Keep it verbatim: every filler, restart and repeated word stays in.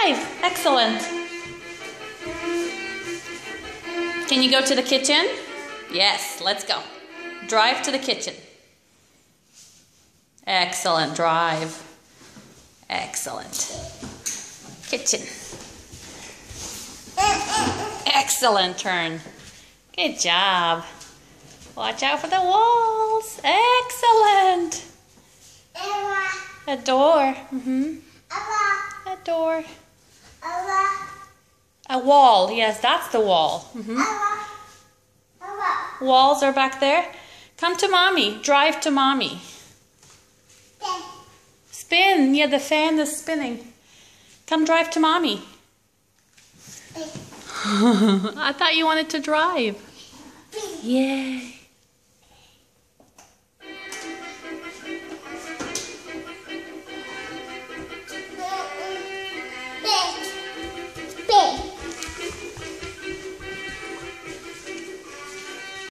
drive. Excellent. Can you go to the kitchen? Yes, let's go. Drive to the kitchen. Excellent. Drive. Excellent. Kitchen. Excellent turn. Good job. Watch out for the walls. Excellent. A door. Mm-hmm. A door. A wall. Yes, that's the wall. Mm-hmm. Walls are back there. Come to mommy. Drive to mommy. Spin. Yeah, the fan is spinning. Come drive to mommy. I thought you wanted to drive. Yay.